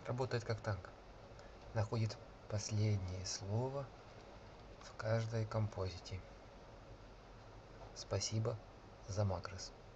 Работает как танк. Находит последнее слово в каждой композите. Спасибо за макрос.